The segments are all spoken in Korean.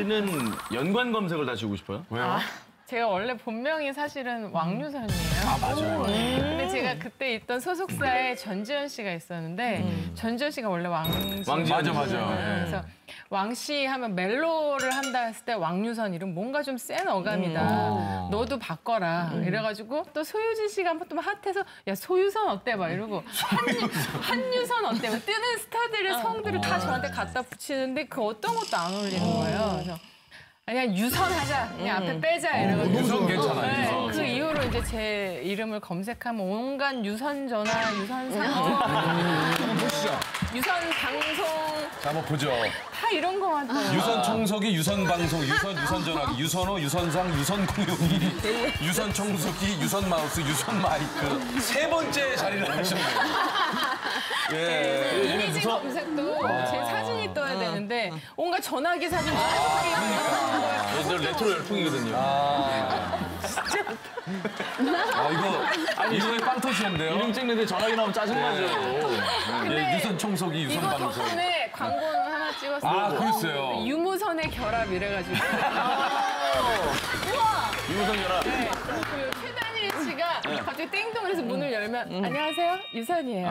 씨는 연관 검색을 다 지우고 싶어요? 왜요? 제가 원래 본명이 사실은 왕유선이에요. 아, 맞아요. 근데 제가 그때 있던 소속사에 전지현 씨가 있었는데 전지현 씨가 원래 맞아. 그래서 왕씨 하면 멜로를 한다 했을 때 왕유선 이름 뭔가 좀 센 어감이다. 너도 바꿔라. 이래가지고 또 소유진 씨가 한번 또 핫해서 야 소유선 어때? 막 이러고 한유선 어때? 막 뜨는 스타들의 성들을 다 저한테 갖다 붙이는데 그 어떤 것도 안 어울리는 거예요. 그래서 그냥 유선하자. 그냥 앞에 빼자. 이러고. 유선 괜찮아요. 네, 유선. 그 이후로 이제 제 이름을 검색하면 온갖 유선 전화, 유선 사진, 한번 보시죠. 유선 방송 자, 한번 보죠. 다 이런 거 같아요. 유선 청소기, 유선 방송, 유선 전화기, 유선호, 유선상, 유선 공유기, 유선 청소기, 유선 마우스, 유선 마이크. 세 번째 자리를 하셨네요. 예. 이미지 검색도 제 사진이 떠야 되는데 온갖 전화기 사진 전화기 이런 거예요. 저 레트로 열풍이거든요. 이거에 빵 터지는데요? 이름 찍는데 전화기 나오면 짜증나죠. 예, 유선 청소기, 유선 이거 방송. 덕분에 광고는 하나 찍었어요. 아, 글쎄요. 유무선의 결합 이래가지고. 유무선 연합. 네. 그리고 최단일 씨가 갑자기 땡동을 해서 문을 열면 안녕하세요 유선이에요.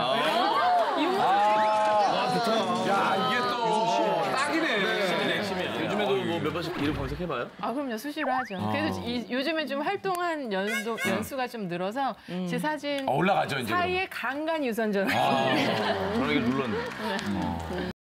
유무선. 야, 이게 또 딱이네. 요즘에도 뭐 몇 번씩 이름 검색해봐요? 아 그럼요 수시로 하죠. 그래서 요즘에 좀 활동한 연수가 좀 늘어서 제 사진 올라가죠, 이제. 사이에 간간 유선 전화. 전화기를 눌렀네.